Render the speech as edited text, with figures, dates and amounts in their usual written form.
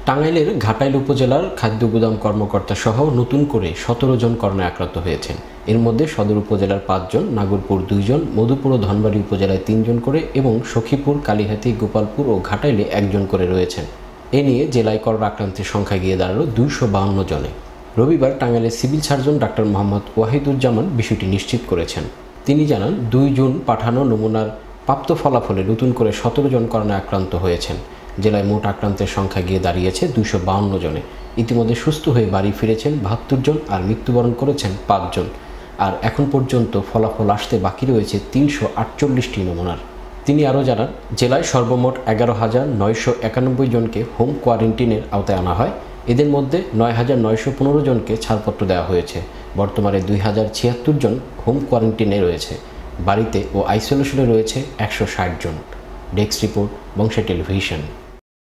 টাঙ্গাইলের ঘাটাইল উপজেলার খাদ্য গুদাম কর্মকর্তা সহ নতুন করে 17 জন করোনায় আক্রান্ত হয়েছেন। এর মধ্যে সদর উপজেলার 5 জন, নাগরপুর 2 জন, মধুপুর ও ধনবাড়ী উপজেলায় 3 জন করে এবং সখীপুর, কালিহাতী, গোপালপুর ও ঘাটাইলে 1 জন করে রয়েছেন। এ নিয়ে জেলায় করোনা আক্রান্তের সংখ্যা গিয়ে দাঁড়ালো 252 জনে। রবিবার টাঙ্গাইলের civil surgeon doctor Mohammad Wahiduzzaman বিষয়টি নিশ্চিত করেছেন। তিনি জানান, 2 জুন পাঠানো নমুনার প্রাপ্ত ফলাফলে নতুন করে 17 জন করোনায় আক্রান্ত হয়েছেন। জেলায় মোট আক্রান্তের সংখ্যা গিয়ে দাঁড়িয়েছে 252 জনে। ইতিমধ্যে সুস্থ হয়ে বাড়ি ফিরেছেন 72 জন আর মৃত্যুবরণ করেছেন 5 জন। আর এখন পর্যন্ত ফলাফল আসতে বাকি রয়েছে 348টি নমুনার। তিনি আরও জানান, জেলায় সর্বমোট 11,991 জনকে হোম কোয়ারেন্টিনের আওতায় আনা হয়। এদের মধ্যে 9,915 জনকে ছাড়পত্র দেওয়া হয়েছে। বর্তমানে 2,076 জন হোম কোয়ারেন্টিনে রয়েছে। বাড়িতে ও আইসোলেশনে রয়েছে 160 জন। ডেস্ক রিপোর্ট, বংশা টেলিভিশন।